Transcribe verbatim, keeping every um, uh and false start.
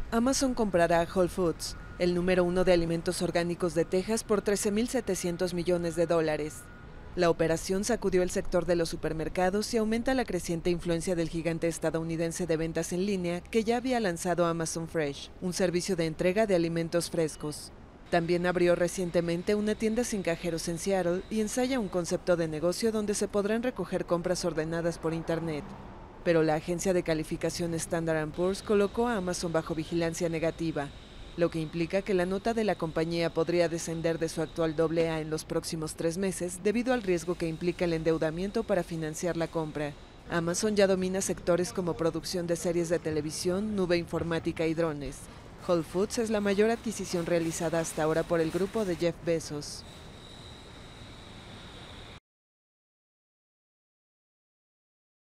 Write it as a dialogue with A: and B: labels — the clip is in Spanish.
A: Amazon comprará a Whole Foods, el número uno de alimentos orgánicos de Texas, por trece mil setecientos millones de dólares. La operación sacudió el sector de los supermercados y aumenta la creciente influencia del gigante estadounidense de ventas en línea que ya había lanzado Amazon Fresh, un servicio de entrega de alimentos frescos. También abrió recientemente una tienda sin cajeros en Seattle y ensaya un concepto de negocio donde se podrán recoger compras ordenadas por Internet. Pero la agencia de calificación Standard and Poor's colocó a Amazon bajo vigilancia negativa, lo que implica que la nota de la compañía podría descender de su actual doble A en los próximos tres meses debido al riesgo que implica el endeudamiento para financiar la compra. Amazon ya domina sectores como producción de series de televisión, nube informática y drones. Whole Foods es la mayor adquisición realizada hasta ahora por el grupo de Jeff Bezos.